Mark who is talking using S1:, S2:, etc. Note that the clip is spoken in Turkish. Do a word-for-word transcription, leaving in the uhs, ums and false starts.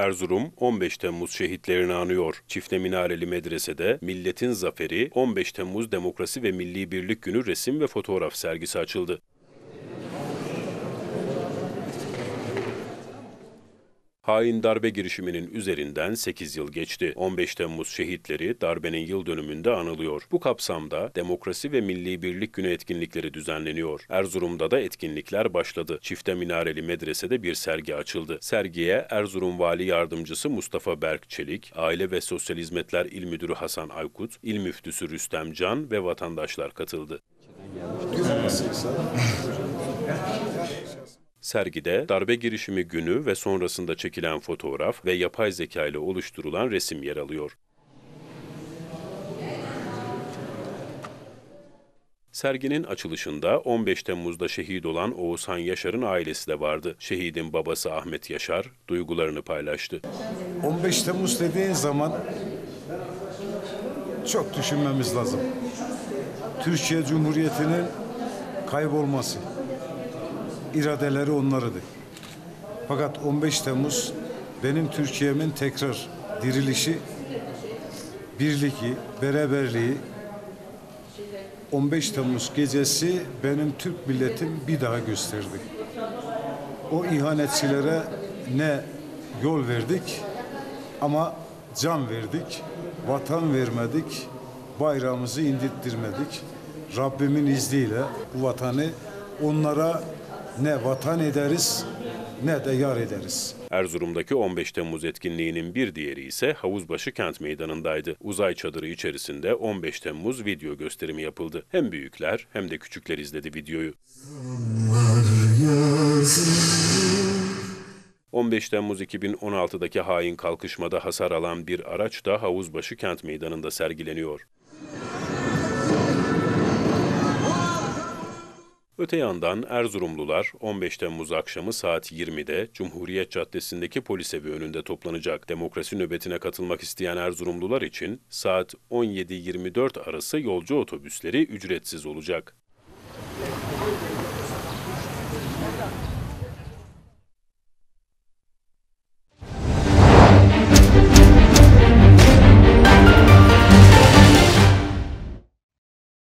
S1: Erzurum, on beş Temmuz şehitlerini anıyor. Çifte minareli medresede Milletin Zaferi, on beş Temmuz Demokrasi ve Milli Birlik Günü resim ve fotoğraf sergisi açıldı. Hain darbe girişiminin üzerinden sekiz yıl geçti. on beş Temmuz şehitleri darbenin yıl dönümünde anılıyor. Bu kapsamda Demokrasi ve Milli Birlik Günü etkinlikleri düzenleniyor. Erzurum'da da etkinlikler başladı. Çifte minareli medresede bir sergi açıldı. Sergiye Erzurum Vali Yardımcısı Mustafa Berk Çelik, Aile ve Sosyal Hizmetler İl Müdürü Hasan Aykut, İl Müftüsü Rüstem Can ve vatandaşlar katıldı. Sergide darbe girişimi günü ve sonrasında çekilen fotoğraf ve yapay zeka ile oluşturulan resim yer alıyor. Serginin açılışında on beş Temmuz'da şehit olan Oğuzhan Yaşar'ın ailesi de vardı. Şehidin babası Ahmet Yaşar duygularını paylaştı.
S2: on beş Temmuz dediğin zaman çok düşünmemiz lazım. Türkiye Cumhuriyeti'nin kaybolması. İradeleri onlarıydı. Fakat on beş Temmuz benim Türkiye'min tekrar dirilişi, birliği, beraberliği, on beş Temmuz gecesi benim Türk milletim bir daha gösterdi. O ihanetçilere ne yol verdik ama can verdik, vatan vermedik, bayrağımızı indirttirmedik. Rabbimin izniyle bu vatanı onlara ne vatan ederiz ne de yar ederiz.
S1: Erzurum'daki on beş Temmuz etkinliğinin bir diğeri ise Havuzbaşı Kent Meydanı'ndaydı. Uzay çadırı içerisinde on beş Temmuz video gösterimi yapıldı. Hem büyükler hem de küçükler izledi videoyu. on beş Temmuz iki bin on altı'daki hain kalkışmada hasar alan bir araç da Havuzbaşı Kent Meydanı'nda sergileniyor. Öte yandan Erzurumlular on beş Temmuz akşamı saat yirmi'de Cumhuriyet Caddesi'ndeki polis evi önünde toplanacak. Demokrasi nöbetine katılmak isteyen Erzurumlular için saat on yedi yirmi dört arası yolcu otobüsleri ücretsiz olacak.